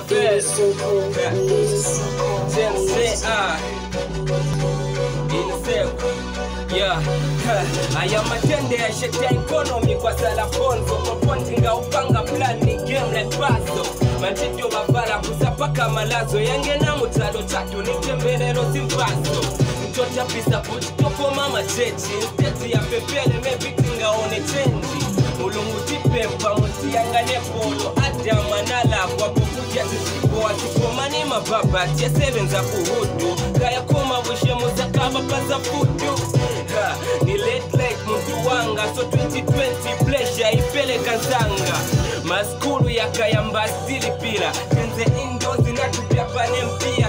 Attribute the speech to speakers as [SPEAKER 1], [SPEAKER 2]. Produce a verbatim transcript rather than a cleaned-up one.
[SPEAKER 1] Fed, Jensen, yeah, aya matende ya sheta economy kwa salafonzo Popontinga upanga plan ni game like baso Manchito bavala kusapaka malazo Yange na mutalo tatu ni tembelero simbaso Mchota pisa putoko mama chechi Steti ya pepele mebitinga one chenji Mulungu tipe mpamuti yanga nepolo Ada manala kwa kukutia tisipo Watikomani mababa tia seven za kuhudu Kaya kuma wishe muzakaba paza fudu Ni late late mtu wanga So twenty twenty pleasure ipele kanzanga Maskulu ya kayamba stili pila Tenze indozi na tupia pane mpia